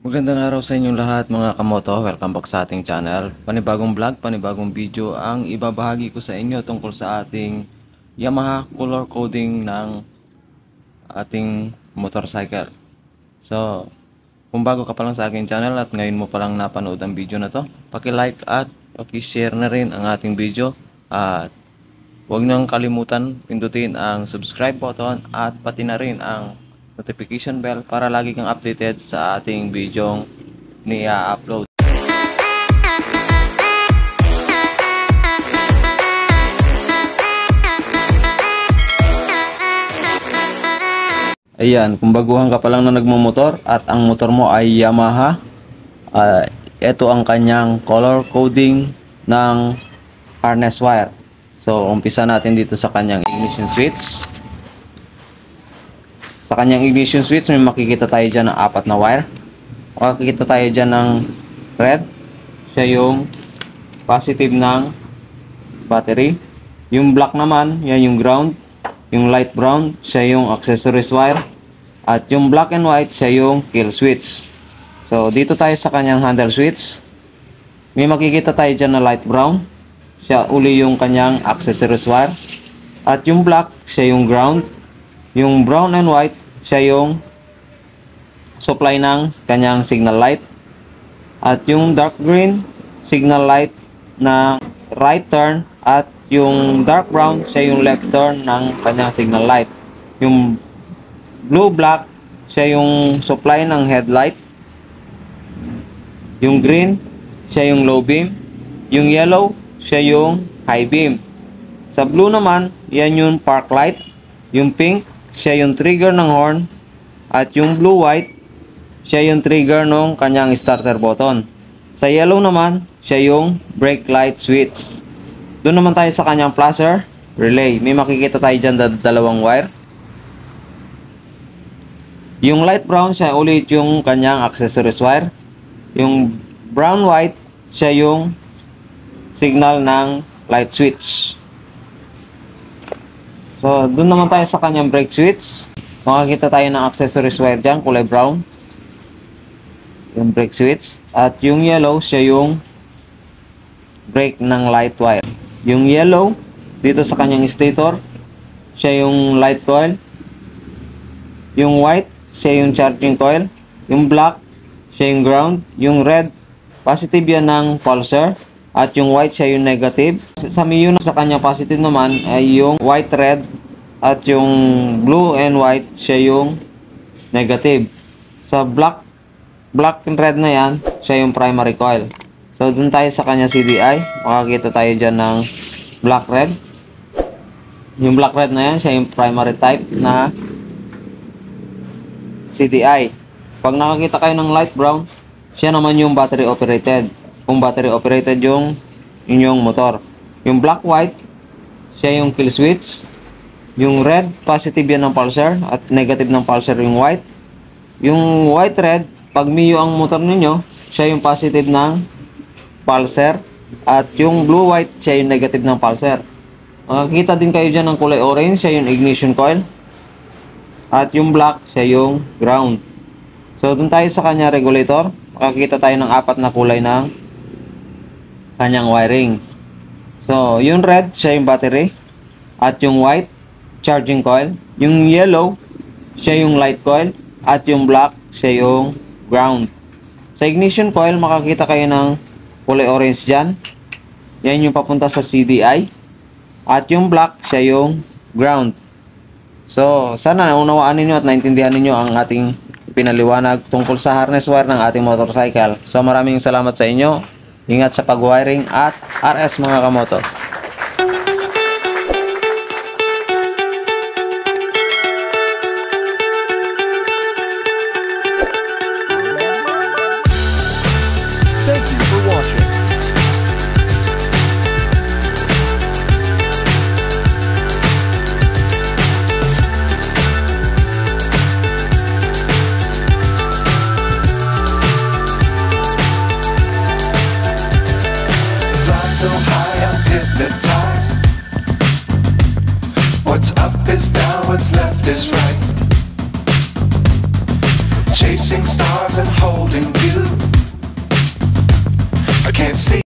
Magandang araw sa inyong lahat mga kamoto. Welcome back sa ating channel. Panibagong vlog, panibagong video ang ibabahagi ko sa inyo tungkol sa ating Yamaha color coding ng ating motorcycle. So, kung bago ka pa lang sa aking channel at ngayon mo pa lang napanood ang video na to, paki-like at paki-share na rin ang ating video. At huwag niyong kalimutan pindutin ang subscribe button at pati na rin ang notification bell para lagi kang updated sa ating video ni-upload. Ayan, kung baguhan ka pa lang na nagmumotor at ang motor mo ay Yamaha, ito ang kanyang color coding ng harness wire. So, umpisa natin dito sa kanyang ignition switch. Sa kanyang ignition switch, may makikita tayo dyan ng 4 na wire. Makikita tayo dyan ng red. Siya yung positive ng battery. Yung black naman, yan yung ground. Yung light brown, siya yung accessories wire. At yung black and white, siya yung kill switch. So, dito tayo sa kanyang handle switch. May makikita tayo dyan na light brown. Siya uli yung kanyang accessories wire. At yung black, siya yung ground. Yung brown and white, siya yung supply ng kanyang signal light. At yung dark green, signal light na right turn. At yung dark brown, siya yung left turn ng kanyang signal light. Yung blue-black, siya yung supply ng headlight. Yung green, siya yung low beam. Yung yellow, siya yung high beam. Sa blue naman, yan yung park light. Yung pink, siya yung trigger ng horn. At yung blue-white, siya yung trigger ng kanyang starter button. Sa yellow naman, siya yung brake light switch. Doon naman tayo sa kanyang placer, relay. May makikita tayo dyan dalawang wire. Yung light brown, siya ulit yung kanyang accessories wire. Yung brown-white, siya yung signal ng light switch. So, doon naman tayo sa kanyang brake switch. Makikita tayo ng accessories wire dyan, kulay brown. Yung brake switch. At yung yellow, siya yung brake ng light wire. Yung yellow, dito sa kanyang stator, siya yung light coil. Yung white, siya yung charging coil. Yung black, siya yung ground. Yung red, positive yan ng pulsar. At yung white, siya yung negative. Sa Miyuno, sa kanyang positive naman, ay yung white, red. At yung blue and white, siya yung negative. Sa black and red na yan, siya yung primary coil. So, dun tayo sa kanya CDI. Makakita tayo dyan ng black, red. Yung black, red na yan, siya yung primary type na CDI. Pag nakakita kayo ng light brown, siya naman yung battery operated. Kung battery operated yung inyong motor. Yung black white, siya yung kill switch. Yung red, positive yan ng pulsar at negative ng pulsar yung white. Yung white red, pag Mio ang motor ninyo, siya yung positive ng pulsar at yung blue white, siya yung negative ng pulsar. Makikita din kayo dyan ng kulay orange, siya yung ignition coil. At yung black, siya yung ground. So, dun tayo sa kanya regulator. Makikita tayo ng 4 na kulay ng kanyang wirings. So, yung red, siya yung battery. At yung white, charging coil. Yung yellow, siya yung light coil. At yung black, siya yung ground. Sa ignition coil, makakita kayo ng kulay orange dyan. Yan yung papunta sa CDI. At yung black, siya yung ground. So, sana naunawaan ninyo at naintindihan ninyo ang ating pinaliwanag tungkol sa harness wire ng ating motorcycle. So, maraming salamat sa inyo. Ingat sa pag-wiring at RS mga kamoto. Thank you for watching. So high, I'm hypnotized. What's up is down, what's left is right. Chasing stars and holding can't see.